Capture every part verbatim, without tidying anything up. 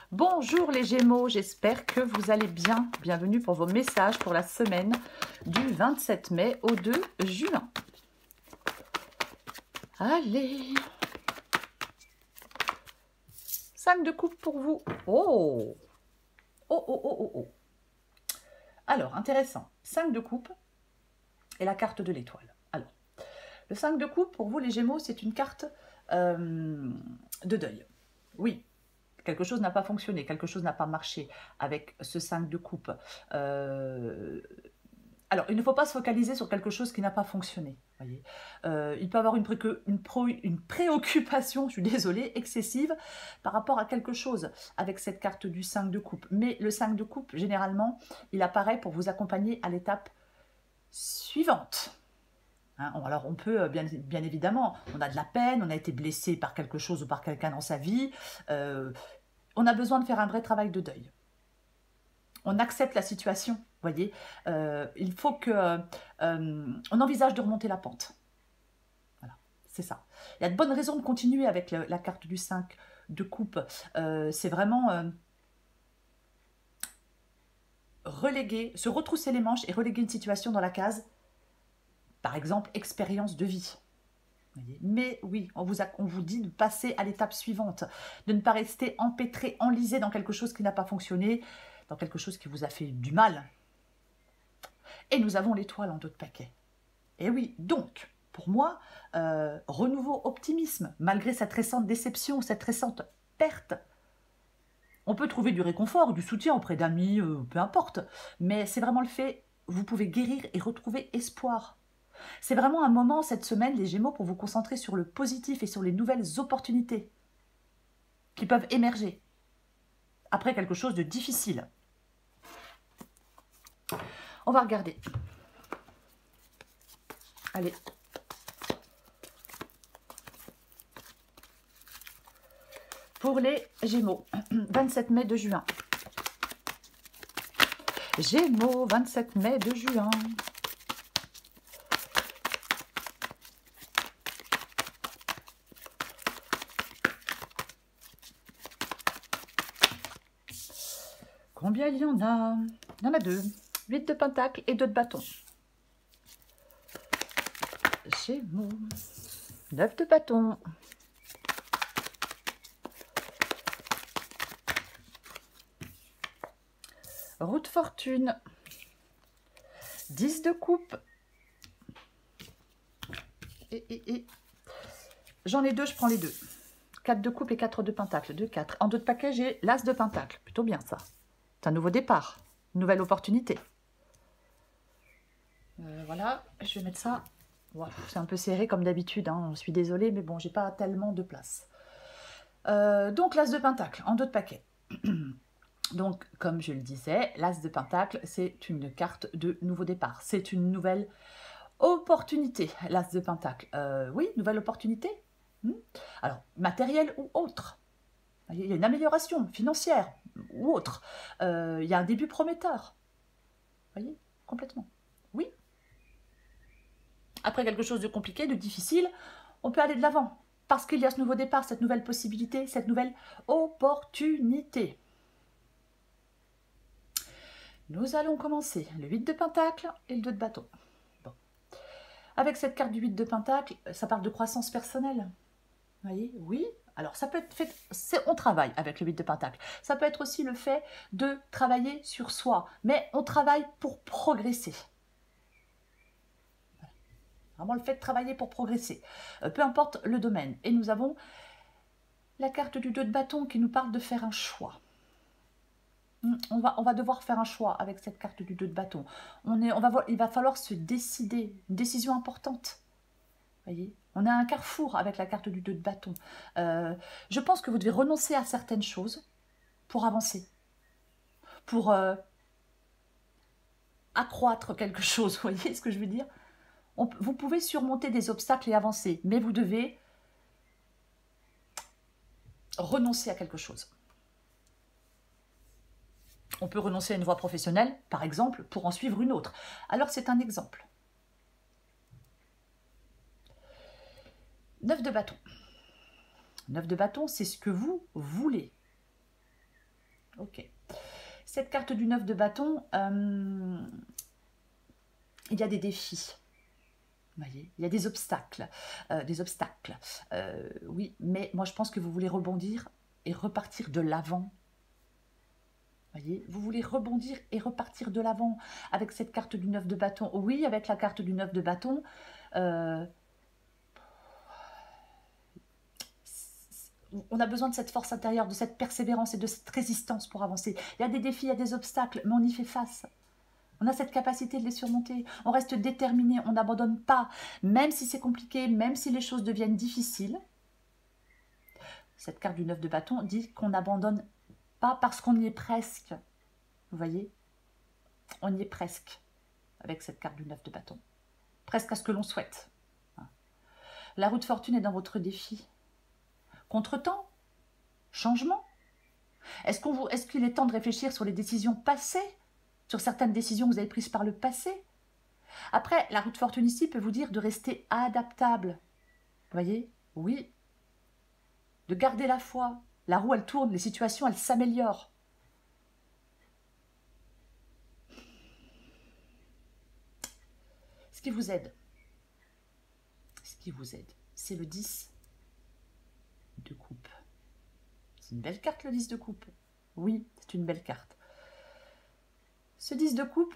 Bonjour les Gémeaux, j'espère que vous allez bien. Bienvenue pour vos messages pour la semaine du vingt-sept mai au deux juin. Allez, cinq de coupe pour vous. Oh, oh, oh, oh, oh, oh. Alors, intéressant, cinq de coupe et la carte de l'étoile. Alors, le cinq de coupe pour vous les Gémeaux, c'est une carte euh, de deuil. Oui. Quelque chose n'a pas fonctionné, quelque chose n'a pas marché avec ce cinq de coupe. Euh, alors, il ne faut pas se focaliser sur quelque chose qui n'a pas fonctionné. Voyez. Euh, il peut y avoir une, pré une, pro une préoccupation, je suis désolée, excessive par rapport à quelque chose avec cette carte du cinq de coupe. Mais le cinq de coupe, généralement, il apparaît pour vous accompagner à l'étape suivante. Hein, alors on peut, bien, bien évidemment, on a de la peine, on a été blessé par quelque chose ou par quelqu'un dans sa vie, euh, on a besoin de faire un vrai travail de deuil. On accepte la situation, voyez. Euh, il faut que euh, on envisage de remonter la pente. Voilà, c'est ça. Il y a de bonnes raisons de continuer avec le, la carte du cinq de coupe. Euh, c'est vraiment euh, reléguer, se retrousser les manches et reléguer une situation dans la case, par exemple, expérience de vie. Mais oui, on vous, a, on vous dit de passer à l'étape suivante, de ne pas rester empêtré, enlisé dans quelque chose qui n'a pas fonctionné, dans quelque chose qui vous a fait du mal. Et nous avons l'étoile en dos de paquet. Et oui, donc, pour moi, euh, renouveau, optimisme, malgré cette récente déception, cette récente perte. On peut trouver du réconfort, du soutien auprès d'amis, euh, peu importe, mais c'est vraiment le fait, vous pouvez guérir et retrouver espoir. C'est vraiment un moment, cette semaine, les Gémeaux, pour vous concentrer sur le positif et sur les nouvelles opportunités qui peuvent émerger après quelque chose de difficile. On va regarder. Allez. Pour les Gémeaux, vingt-sept mai de juin. Gémeaux, vingt-sept mai de juin. Combien il y en a? Il y en a deux. huit de pentacles et deux de bâtons. Gémeaux. neuf de bâtons. Roue de fortune. dix de coupe. Et, et, et. J'en ai deux, je prends les deux. quatre de coupe et quatre de pentacle. deux, quatre. En deux de paquet, j'ai l'as de pentacle. Plutôt bien ça. C'est un nouveau départ. Une nouvelle opportunité. Euh, voilà, je vais mettre ça. Wow, c'est un peu serré comme d'habitude. Hein. Je suis désolée, mais bon, j'ai pas tellement de place. Euh, donc, l'as de pentacle en deux de paquet. Donc, comme je le disais, l'as de pentacle, c'est une carte de nouveau départ. C'est une nouvelle opportunité, l'as de pentacle. Euh, oui, nouvelle opportunité. Hmm. Alors, matérielle ou autre. Il y a une amélioration financière ou autre. Euh, il y a un début prometteur. Vous voyez, complètement. Oui. Après quelque chose de compliqué, de difficile, on peut aller de l'avant. Parce qu'il y a ce nouveau départ, cette nouvelle possibilité, cette nouvelle opportunité. Nous allons commencer le huit de pentacle et le deux de bâton. Bon. Avec cette carte du huit de pentacle, ça parle de croissance personnelle. Vous voyez, oui. Alors, ça peut être fait, on travaille avec le huit de pentacle. Ça peut être aussi le fait de travailler sur soi, mais on travaille pour progresser. Voilà. Vraiment le fait de travailler pour progresser, euh, peu importe le domaine. Et nous avons la carte du deux de bâton qui nous parle de faire un choix. On va, on va devoir faire un choix avec cette carte du deux de bâton. On est, on va voir, il va falloir se décider, une décision importante. Voyez, on a un carrefour avec la carte du deux de bâton. Euh, je pense que vous devez renoncer à certaines choses pour avancer, pour euh, accroître quelque chose. Vous voyez ce que je veux dire? On, vous pouvez surmonter des obstacles et avancer, mais vous devez renoncer à quelque chose. On peut renoncer à une voie professionnelle, par exemple, pour en suivre une autre. Alors, c'est un exemple. neuf de bâton. neuf de bâton, c'est ce que vous voulez. Ok. Cette carte du neuf de bâton, euh, il y a des défis. Vous voyez, il y a des obstacles. Euh, des obstacles. Euh, oui, mais moi je pense que vous voulez rebondir et repartir de l'avant. Voyez, vous voulez rebondir et repartir de l'avant avec cette carte du neuf de bâton. Oui, avec la carte du neuf de bâton, euh, on a besoin de cette force intérieure, de cette persévérance et de cette résistance pour avancer. Il y a des défis, il y a des obstacles, mais on y fait face. On a cette capacité de les surmonter. On reste déterminé, on n'abandonne pas. Même si c'est compliqué, même si les choses deviennent difficiles. Cette carte du neuf de bâton dit qu'on n'abandonne pas parce qu'on y est presque. Vous voyez? On y est presque avec cette carte du neuf de bâton. Presque à ce que l'on souhaite. La roue de fortune est dans votre défi. Contretemps, changement. Est-ce qu'on vous, est-ce qu'il est temps de réfléchir sur les décisions passées, sur certaines décisions que vous avez prises par le passé? Après, la roue de fortune ici peut vous dire de rester adaptable. Vous voyez? Oui. De garder la foi. La roue, elle tourne, les situations, elles s'améliorent. Ce qui vous aide, ce qui vous aide, c'est le dix de coupe. C'est une belle carte, le dix de coupe. Oui, c'est une belle carte. Ce dix de coupe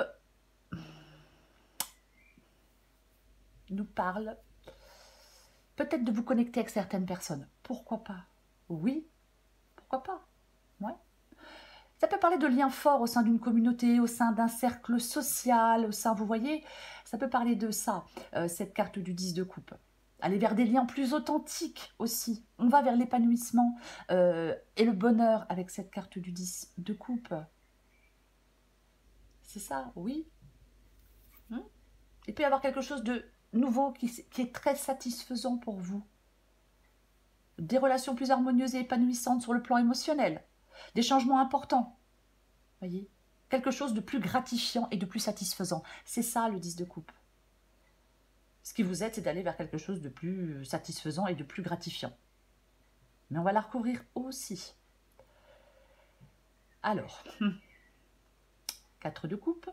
nous parle peut-être de vous connecter avec certaines personnes. Pourquoi pas? Oui, pourquoi pas? Ouais. Ça peut parler de liens forts au sein d'une communauté, au sein d'un cercle social, au sein, vous voyez, ça peut parler de ça, euh, cette carte du dix de coupe. Aller vers des liens plus authentiques aussi. On va vers l'épanouissement euh, et le bonheur avec cette carte du dix de coupe. C'est ça, oui. Hmm. Il peut y avoir quelque chose de nouveau qui, qui est très satisfaisant pour vous. Des relations plus harmonieuses et épanouissantes sur le plan émotionnel. Des changements importants. Voyez, quelque chose de plus gratifiant et de plus satisfaisant. C'est ça le dix de coupe. Ce qui vous aide, c'est d'aller vers quelque chose de plus satisfaisant et de plus gratifiant. Mais on va la recouvrir aussi. Alors, quatre de coupe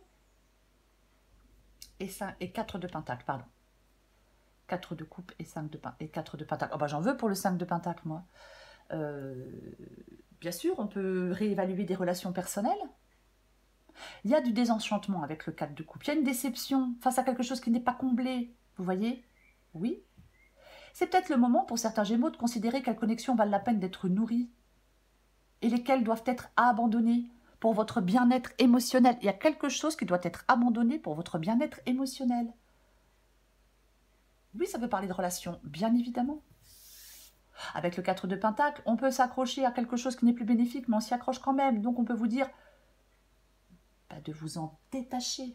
et, cinq, et quatre de pentacle, pardon. quatre de coupe et, cinq de, et quatre de pentacle. Oh bah, j'en veux pour le cinq de pentacle, moi. Euh, bien sûr, on peut réévaluer des relations personnelles. Il y a du désenchantement avec le quatre de coupe. Il y a une déception face à quelque chose qui n'est pas comblé. Vous voyez? Oui. C'est peut-être le moment pour certains Gémeaux de considérer quelles connexions valent la peine d'être nourries et lesquelles doivent être abandonnées pour votre bien-être émotionnel. Il y a quelque chose qui doit être abandonné pour votre bien-être émotionnel. Oui, ça peut parler de relations, bien évidemment. Avec le quatre de pentacle, on peut s'accrocher à quelque chose qui n'est plus bénéfique, mais on s'y accroche quand même. Donc on peut vous dire bah, de vous en détacher.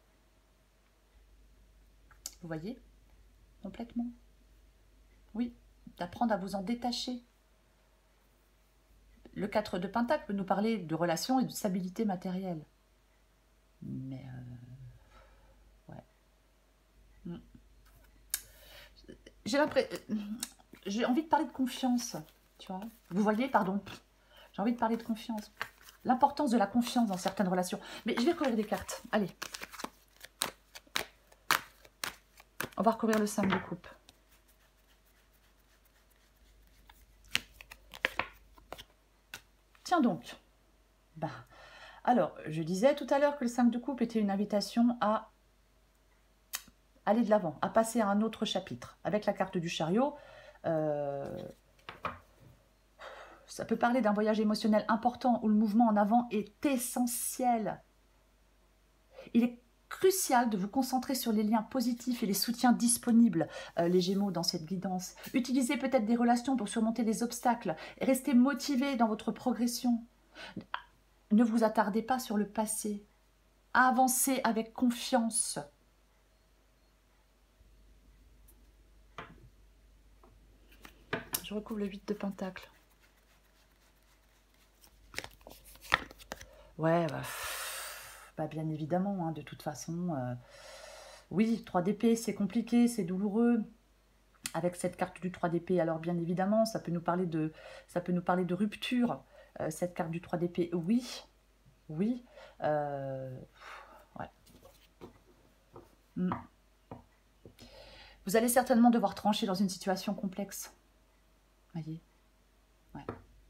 Vous voyez? Complètement. Oui, d'apprendre à vous en détacher. Le quatre de pentacle peut nous parler de relations et de stabilité matérielle. Mais, euh, ouais. Mm. J'ai l'impression... J'ai envie de parler de confiance, tu vois. Vous voyez, pardon. J'ai envie de parler de confiance. L'importance de la confiance dans certaines relations. Mais je vais recouvrir des cartes. Allez. On va recouvrir le cinq de coupe. Tiens donc. Ben, alors, je disais tout à l'heure que le cinq de coupe était une invitation à aller de l'avant, à passer à un autre chapitre. Avec la carte du chariot, euh, ça peut parler d'un voyage émotionnel important où le mouvement en avant est essentiel. Il est crucial de vous concentrer sur les liens positifs et les soutiens disponibles, euh, les Gémeaux, dans cette guidance. Utilisez peut-être des relations pour surmonter les obstacles et restez motivé dans votre progression. Ne vous attardez pas sur le passé. Avancez avec confiance. Je recouvre le huit de pentacle. Ouais, bah, bah bien évidemment, hein, de toute façon. Euh, oui, trois d'épée, c'est compliqué, c'est douloureux. Avec cette carte du trois d'épée, alors bien évidemment, ça peut nous parler de, ça peut nous parler de rupture. Euh, cette carte du trois d'épée, oui. Oui. Euh, ouais. Mm. Vous allez certainement devoir trancher dans une situation complexe. Voyez. Ouais.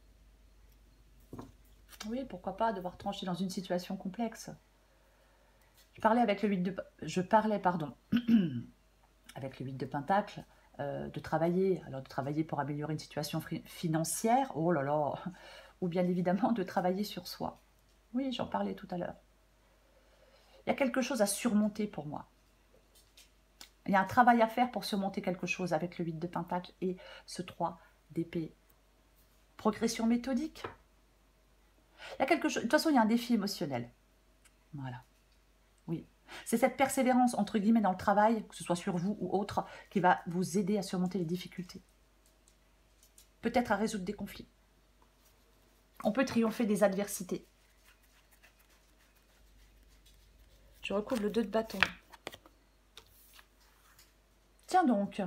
Oui, pourquoi pas devoir trancher dans une situation complexe. Je parlais avec le huit de... Je parlais, pardon, avec le huit de Pentacle, euh, de travailler, alors de travailler pour améliorer une situation financière, oh là là, ou bien évidemment de travailler sur soi. Oui, j'en parlais tout à l'heure. Il y a quelque chose à surmonter pour moi. Il y a un travail à faire pour surmonter quelque chose avec le huit de Pentacle et ce trois d'épée. Progression méthodique. Il y a quelque chose, de toute façon, il y a un défi émotionnel. Voilà. Oui. C'est cette persévérance, entre guillemets, dans le travail, que ce soit sur vous ou autre, qui va vous aider à surmonter les difficultés. Peut-être à résoudre des conflits. On peut triompher des adversités. Je recouvre le deux de bâton. Tiens donc.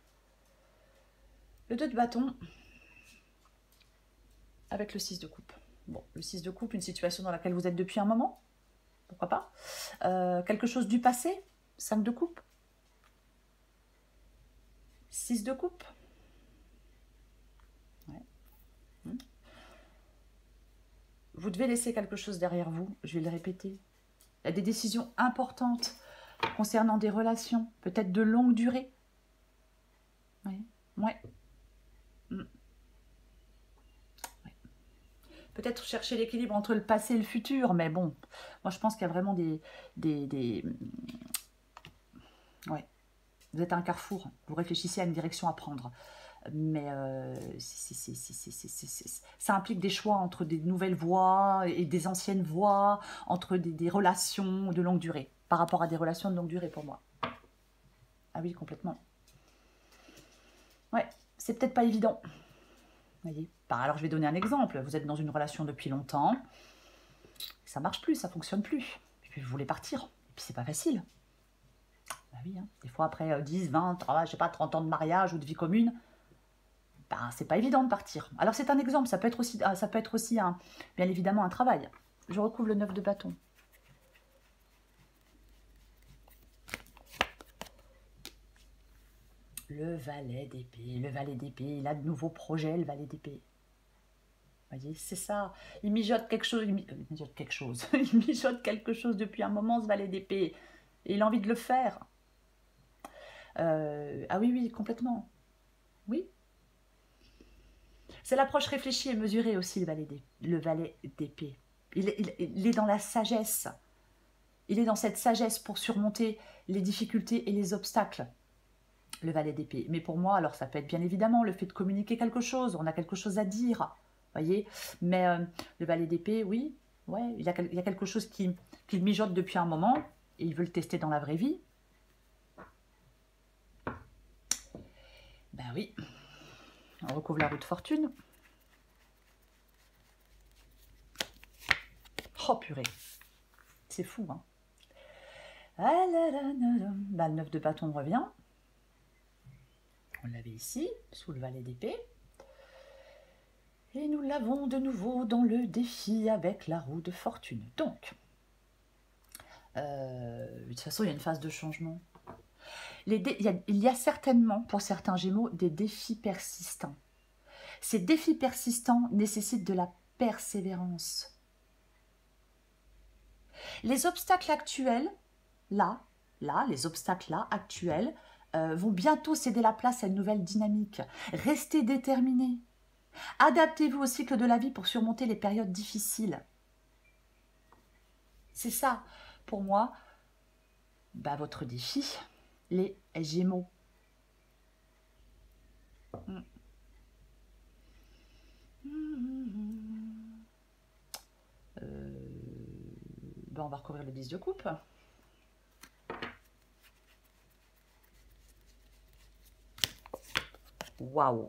Le deux de bâton avec le six de coupe. Bon, le six de coupe, une situation dans laquelle vous êtes depuis un moment. Pourquoi pas. Euh, quelque chose du passé. cinq de coupe. six de coupe. Ouais. Hum. Vous devez laisser quelque chose derrière vous. Je vais le répéter. Il y a des décisions importantes concernant des relations, peut-être de longue durée. Oui. Ouais. Hum. Ouais. Peut-être chercher l'équilibre entre le passé et le futur, mais bon, moi je pense qu'il y a vraiment des... des, des... Ouais. Vous êtes à un carrefour, vous réfléchissez à une direction à prendre. Mais euh, c est, c est, c est, c est, c est, c est, ça implique des choix entre des nouvelles voies et des anciennes voies, entre des, des relations de longue durée, par rapport à des relations de longue durée pour moi. Ah oui, complètement. Ouais, c'est peut-être pas évident. Voyez. Alors je vais donner un exemple. Vous êtes dans une relation depuis longtemps, ça marche plus, ça fonctionne plus. Et puis vous voulez partir, et puis c'est pas facile. Bah oui, hein. Des fois après euh, dix, vingt, je sais pas, trente ans de mariage ou de vie commune, ben, c'est pas évident de partir. Alors c'est un exemple, ça peut être aussi, ça peut être aussi un, bien évidemment un travail. Je recouvre le neuf de bâton. Le valet d'épée, le valet d'épée, il a de nouveaux projets, le valet d'épée. Vous voyez, c'est ça. Il mijote quelque chose, il mijote quelque chose, il mijote quelque chose depuis un moment, ce valet d'épée. Et il a envie de le faire. Euh, ah oui, oui, complètement. Oui. C'est l'approche réfléchie et mesurée aussi, le valet d'épée. Il, il, il est dans la sagesse. Il est dans cette sagesse pour surmonter les difficultés et les obstacles, le valet d'épée. Mais pour moi, alors ça peut être bien évidemment le fait de communiquer quelque chose. On a quelque chose à dire, voyez. Mais euh, le valet d'épée, oui, ouais, il y, a, il y a quelque chose qui, qui le mijote depuis un moment et il veut le tester dans la vraie vie. Ben oui. On recouvre la roue de fortune. Oh purée. C'est fou, hein. Ah là là là là. Ben, le neuf de bâton revient. On l'avait ici, sous le valet d'épée. Et nous l'avons de nouveau dans le défi avec la roue de fortune. Donc, euh, de toute façon, il y a une phase de changement. Les dé il, y a, il y a certainement, pour certains Gémeaux, des défis persistants. Ces défis persistants nécessitent de la persévérance. Les obstacles actuels, là, là, les obstacles là, actuels, euh, vont bientôt céder la place à une nouvelle dynamique. Restez déterminés. Adaptez-vous au cycle de la vie pour surmonter les périodes difficiles. C'est ça, pour moi, bah, votre défi, les Gémeaux. Mmh. Euh, bah, on va recouvrir le dix de coupe. Waouh!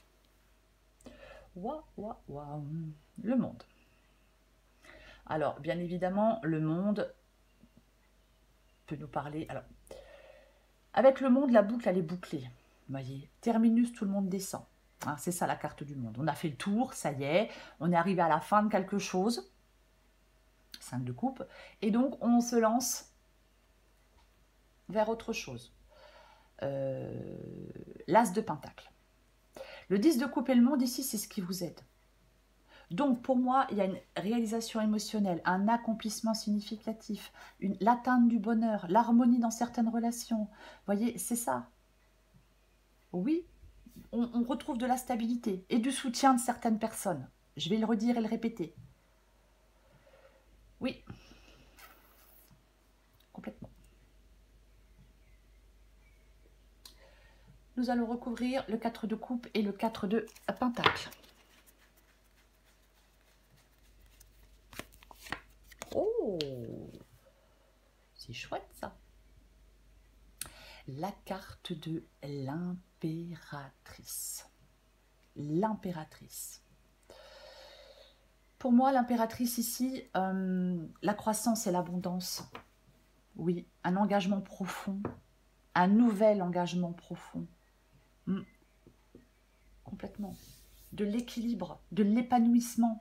Waouh, waouh, waouh! Le monde. Alors, bien évidemment, le monde peut nous parler. Alors, avec le monde, la boucle, elle est bouclée. Vous voyez, terminus, tout le monde descend. Hein, c'est ça la carte du monde. On a fait le tour, ça y est, on est arrivé à la fin de quelque chose. cinq de coupe. Et donc, on se lance vers autre chose. Euh, L'as de pentacle. Le dix de coupe et le monde ici, c'est ce qui vous aide. Donc, pour moi, il y a une réalisation émotionnelle, un accomplissement significatif, l'atteinte du bonheur, l'harmonie dans certaines relations. Vous voyez, c'est ça. Oui, on, on retrouve de la stabilité et du soutien de certaines personnes. Je vais le redire et le répéter. Oui, complètement. Nous allons recouvrir le quatre de coupe et le quatre de pentacle. Oh, c'est chouette ça. La carte de l'impératrice. L'impératrice. Pour moi, l'impératrice ici, euh, la croissance et l'abondance. Oui, un engagement profond, un nouvel engagement profond. Mmh. Complètement. De l'équilibre, de l'épanouissement.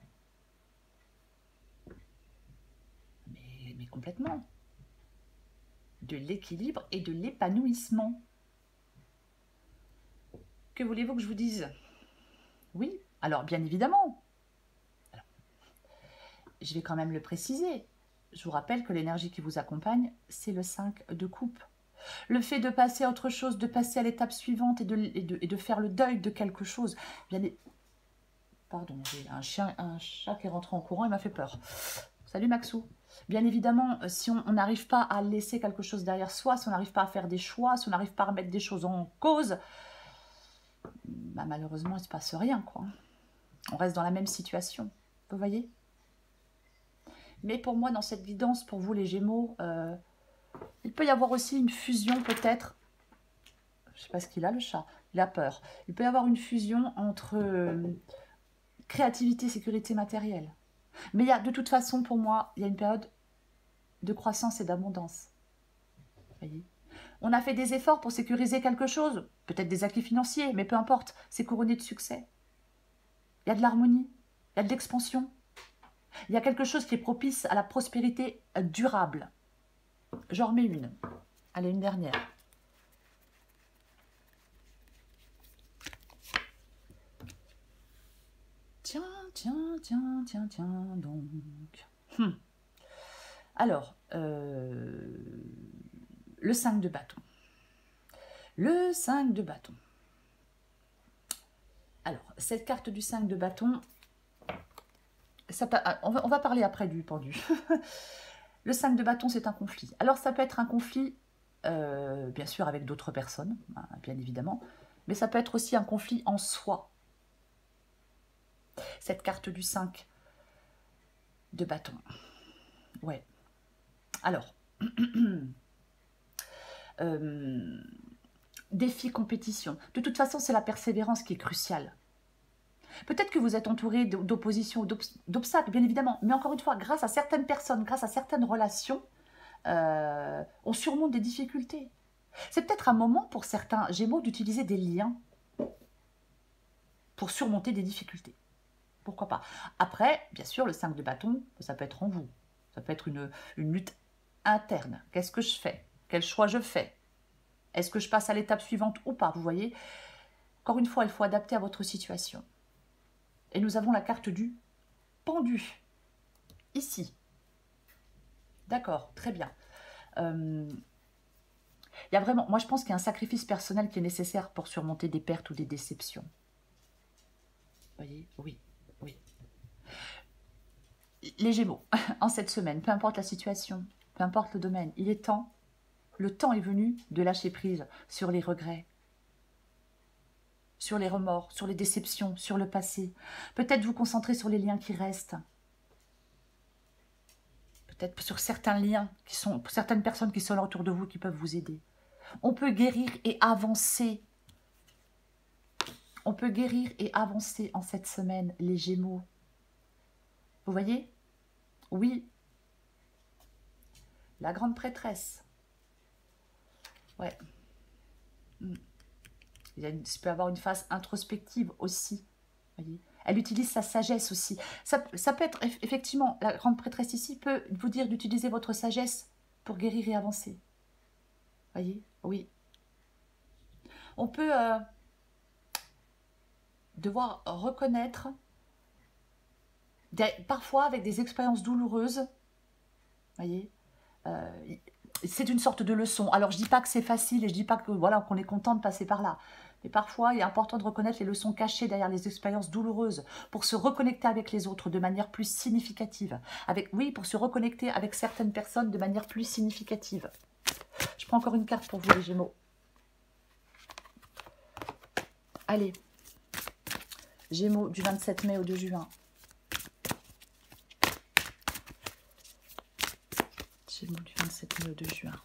Mais, mais complètement. De l'équilibre et de l'épanouissement. Que voulez-vous que je vous dise? Oui, alors bien évidemment. Alors, je vais quand même le préciser. Je vous rappelle que l'énergie qui vous accompagne, c'est le cinq de coupe. Le fait de passer à autre chose, de passer à l'étape suivante et de, et, de, et de faire le deuil de quelque chose. Bien, pardon, j'ai un chien, un chat qui est rentré en courant, il m'a fait peur. Salut Maxou. Bien évidemment, si on n'arrive pas à laisser quelque chose derrière soi, si on n'arrive pas à faire des choix, si on n'arrive pas à remettre des choses en cause, bah malheureusement, il ne se passe rien, quoi. On reste dans la même situation, vous voyez? Mais pour moi, dans cette guidance, pour vous les Gémeaux, euh, il peut y avoir aussi une fusion peut-être. Je ne sais pas ce qu'il a, le chat. Il a peur. Il peut y avoir une fusion entre euh, créativité et sécurité matérielle. Mais il y a, de toute façon, pour moi, il y a une période de croissance et d'abondance. Voyez, on a fait des efforts pour sécuriser quelque chose, peut-être des acquis financiers, mais peu importe, c'est couronné de succès. Il y a de l'harmonie, il y a de l'expansion. Il y a quelque chose qui est propice à la prospérité durable. J'en remets une. Allez, une dernière. Tiens, tiens, tiens, tiens, tiens, donc. Hum. Alors, euh, le cinq de bâton. Le cinq de bâton. Alors, cette carte du cinq de bâton, ça, on, va, on va parler après du pendu. Le cinq de bâton, c'est un conflit. Alors, ça peut être un conflit, euh, bien sûr, avec d'autres personnes, bien évidemment, mais ça peut être aussi un conflit en soi. Cette carte du cinq de bâton. Ouais. Alors, euh, défi, compétition. De toute façon, c'est la persévérance qui est cruciale. Peut-être que vous êtes entouré d'opposition, d'obstacles, bien évidemment. Mais encore une fois, grâce à certaines personnes, grâce à certaines relations, euh, on surmonte des difficultés. C'est peut-être un moment pour certains Gémeaux d'utiliser des liens pour surmonter des difficultés. Pourquoi pas? Après, bien sûr, le cinq de bâton, ça peut être en vous. Ça peut être une, une lutte interne. Qu'est-ce que je fais? Quel choix je fais? Est-ce que je passe à l'étape suivante ou pas? Vous voyez? Encore une fois, il faut adapter à votre situation. Et nous avons la carte du pendu. Ici. D'accord, très bien. Euh, il y a vraiment, moi je pense qu'il y a un sacrifice personnel qui est nécessaire pour surmonter des pertes ou des déceptions. Vous voyez? Oui, oui. Les Gémeaux, en cette semaine, peu importe la situation, peu importe le domaine, il est temps, le temps est venu de lâcher prise sur les regrets, sur les remords, sur les déceptions, sur le passé. Peut-être vous concentrer sur les liens qui restent. Peut-être sur certains liens, qui sont, certaines personnes qui sont autour de vous qui peuvent vous aider. On peut guérir et avancer. On peut guérir et avancer en cette semaine, les Gémeaux. Vous voyez? Oui. La grande prêtresse. Ouais. Il y a une, il peut avoir une phase introspective aussi. Voyez, elle utilise sa sagesse aussi. Ça, ça peut être, effectivement, la grande prêtresse ici peut vous dire d'utiliser votre sagesse pour guérir et avancer. Voyez, oui. On peut euh, devoir reconnaître, des, parfois avec des expériences douloureuses, voyez, euh, c'est une sorte de leçon. Alors, je ne dis pas que c'est facile et je ne dis pas que voilà, qu'on est content de passer par là. Mais parfois, il est important de reconnaître les leçons cachées derrière les expériences douloureuses pour se reconnecter avec les autres de manière plus significative. Avec, oui, pour se reconnecter avec certaines personnes de manière plus significative. Je prends encore une carte pour vous, les Gémeaux. Allez. Gémeaux du vingt-sept mai au deux juin. Gémeaux du vingt-sept mai au deux juin.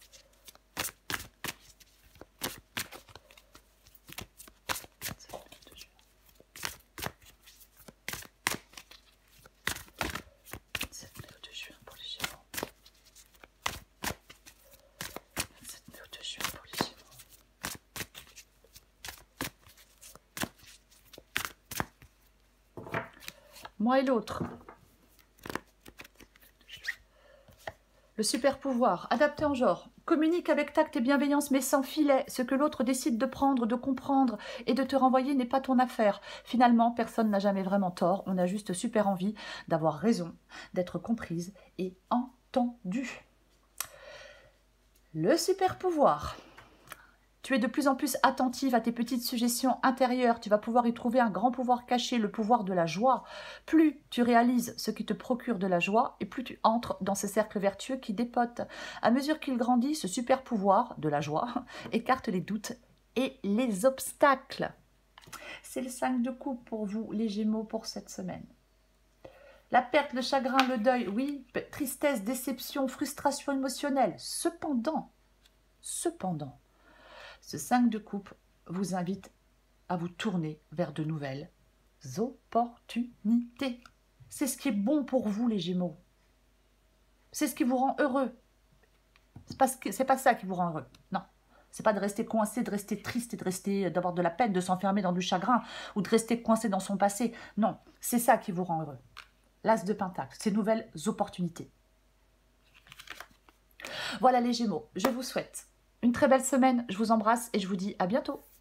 Moi et l'autre. Le super pouvoir, adapté en genre. Communique avec tact et bienveillance, mais sans filet. Ce que l'autre décide de prendre, de comprendre et de te renvoyer n'est pas ton affaire. Finalement, personne n'a jamais vraiment tort. On a juste super envie d'avoir raison, d'être comprise et entendue. Le super pouvoir. Tu es de plus en plus attentive à tes petites suggestions intérieures. Tu vas pouvoir y trouver un grand pouvoir caché, le pouvoir de la joie. Plus tu réalises ce qui te procure de la joie, et plus tu entres dans ces cercles vertueux qui dépotent. À mesure qu'il grandit, ce super pouvoir de la joie écarte les doutes et les obstacles. C'est le cinq de coupe pour vous, les Gémeaux, pour cette semaine. La perte, le chagrin, le deuil, oui, tristesse, déception, frustration émotionnelle. Cependant, cependant, ce cinq de coupe vous invite à vous tourner vers de nouvelles opportunités. C'est ce qui est bon pour vous, les Gémeaux. C'est ce qui vous rend heureux. C'est pas, ce pas ça qui vous rend heureux. Non. C'est pas de rester coincé, de rester triste et de rester, d'avoir de la peine, de s'enfermer dans du chagrin ou de rester coincé dans son passé. Non, c'est ça qui vous rend heureux. L'As de Pentacle, ces nouvelles opportunités. Voilà les Gémeaux, je vous souhaite une très belle semaine, je vous embrasse et je vous dis à bientôt.